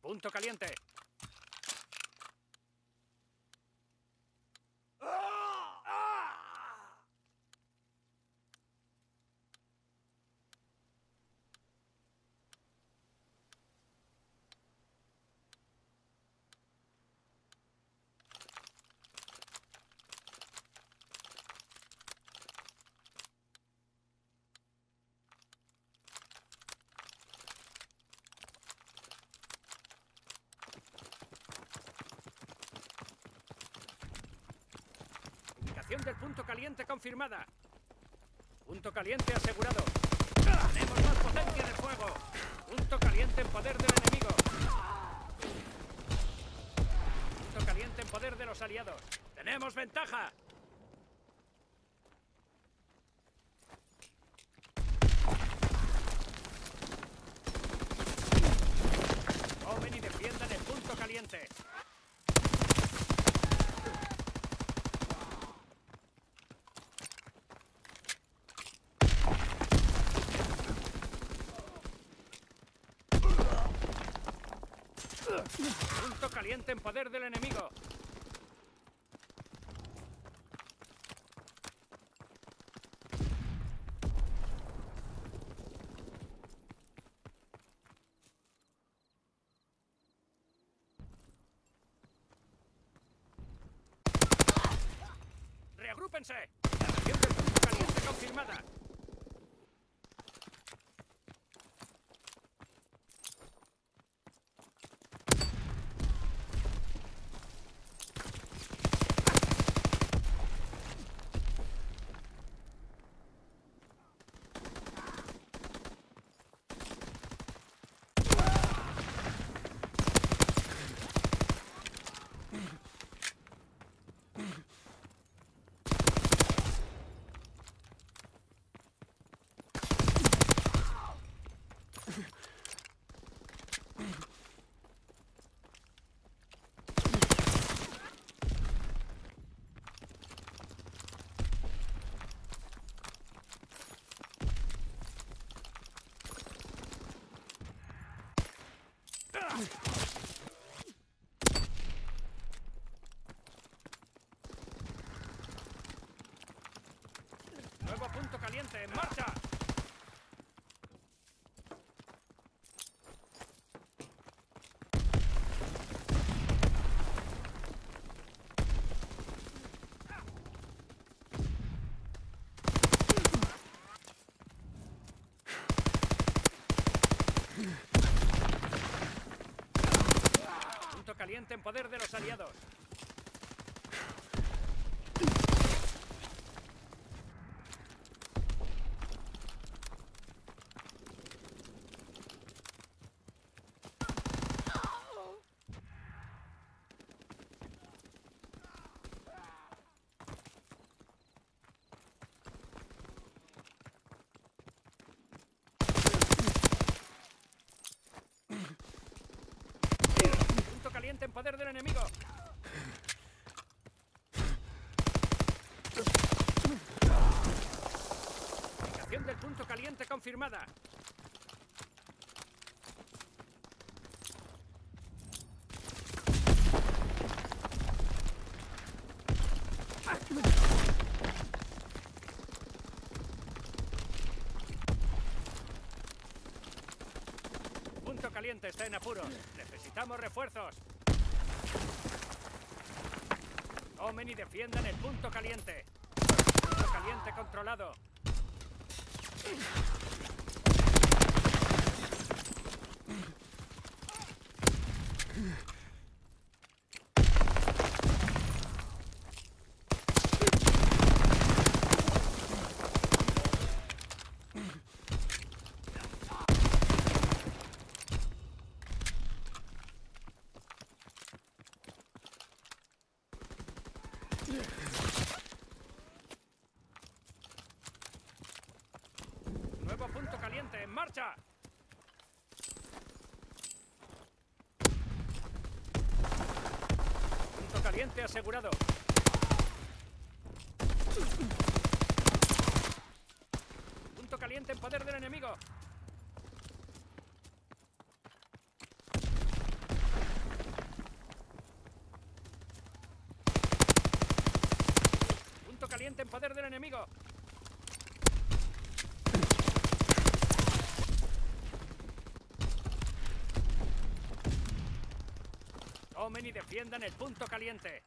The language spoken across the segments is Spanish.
Punto caliente. Del punto caliente confirmada. Punto caliente asegurado. Tenemos más potencia de fuego. Punto caliente en poder del enemigo. Punto caliente en poder de los aliados. ¡Tenemos ventaja! Tomen y defiendan el punto caliente. Punto caliente en poder del enemigo. ¡Reagrúpense! La región del punto caliente confirmada. Nuevo punto caliente, en marcha. Punto caliente en poder de los aliados. Caliente en poder del enemigo. Ubicación del punto caliente confirmada. Punto caliente está en apuros. Necesitamos refuerzos. Tomen y defiendan el punto caliente. Punto caliente controlado. Nuevo punto caliente, en marcha. Punto caliente asegurado. Punto caliente en poder del enemigo. caliente en poder del enemigo. Tomen y defiendan el punto caliente.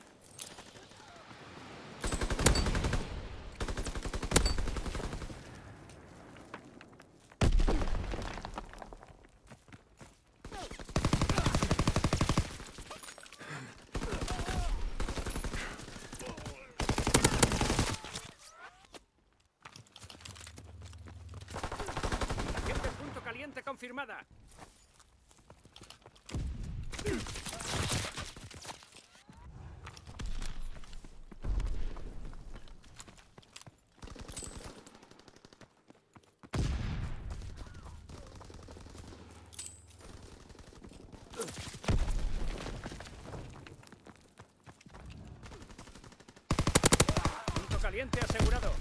Acción del punto caliente confirmada. Punto caliente asegurado.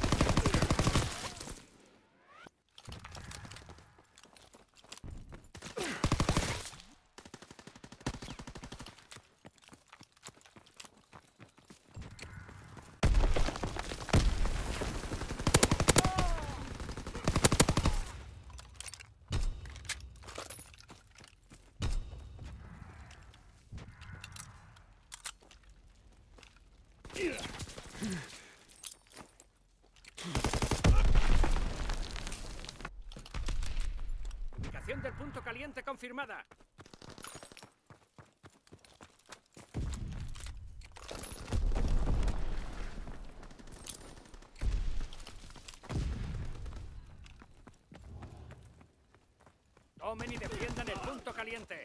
Ubicación del punto caliente confirmada. Tomen y defiendan el punto caliente.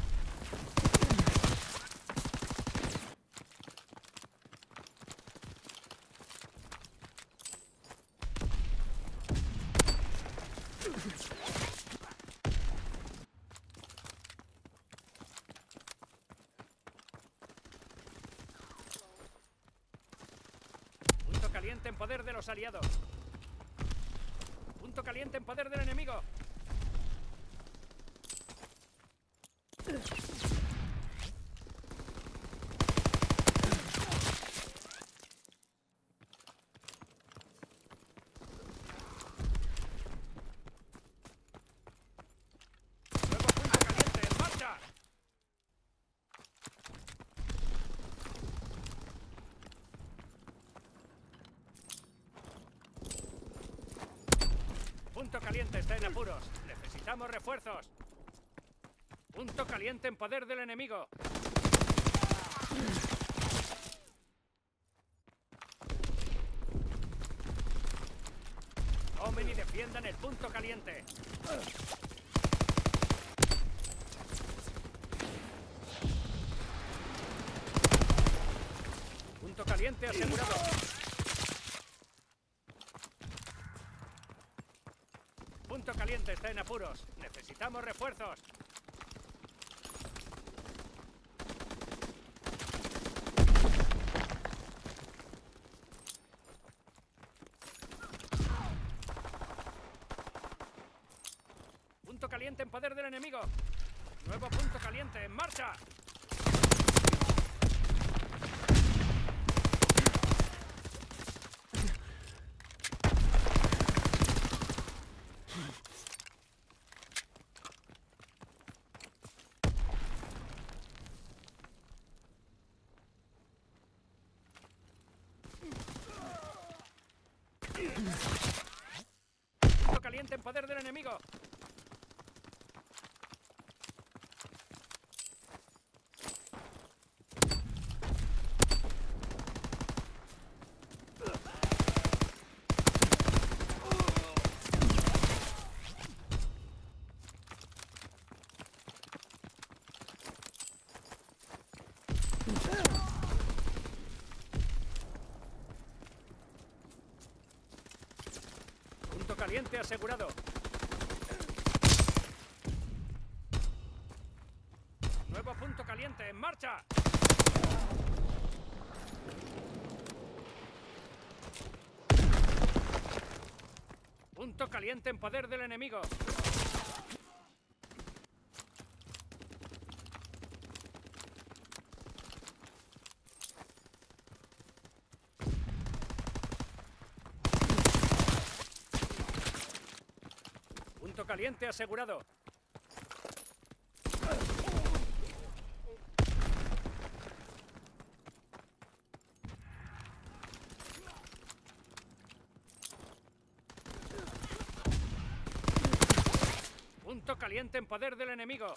Punto caliente en poder de los aliados. Punto caliente en poder del enemigo. Nuevo punto caliente, en marcha. Punto caliente está en apuros. Necesitamos refuerzos. Punto caliente en poder del enemigo. Tomen y defiendan el punto caliente. Punto caliente asegurado. Punto caliente está en apuros. Necesitamos refuerzos. Punto caliente en poder del enemigo. Nuevo punto caliente, en marcha. Punto caliente en poder del enemigo. Punto caliente asegurado. Nuevo punto caliente, en marcha. Punto caliente en poder del enemigo. caliente asegurado. Punto caliente en poder del enemigo.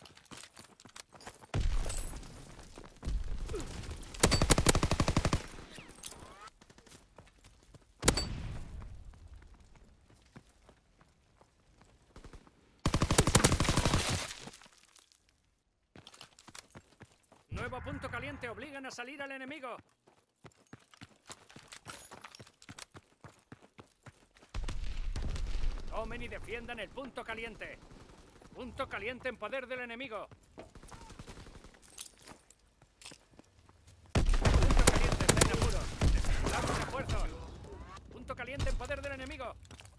Nuevo punto caliente, obligan a salir al enemigo. Tomen y defiendan el punto caliente. Punto caliente en poder del enemigo. Punto caliente, está en apuros. Necesitamos refuerzos. Punto caliente en poder del enemigo.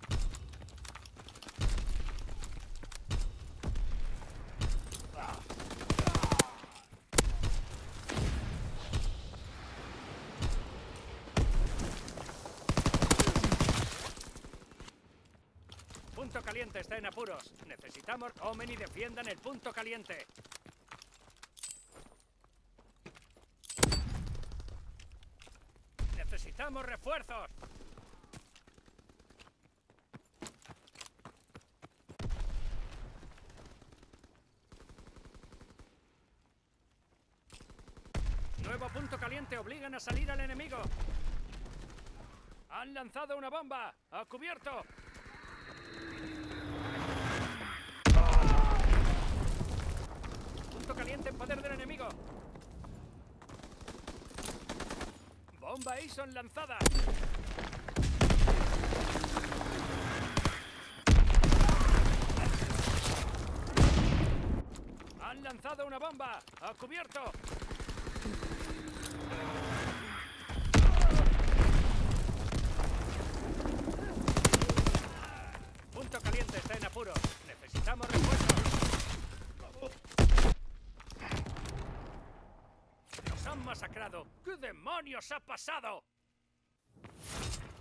Punto caliente está en apuros. Necesitamos... Tomen y defiendan el punto caliente. Necesitamos refuerzos. Nuevo punto caliente, obligan a salir al enemigo. Han lanzado una bomba. ¡A cubierto! Punto caliente en poder del enemigo. Bomba Ason lanzada. Han lanzado una bomba. ¡A cubierto! Punto caliente está en apuros. Necesitamos refuerzos. ¡Nos han masacrado! ¿Qué demonios ha pasado?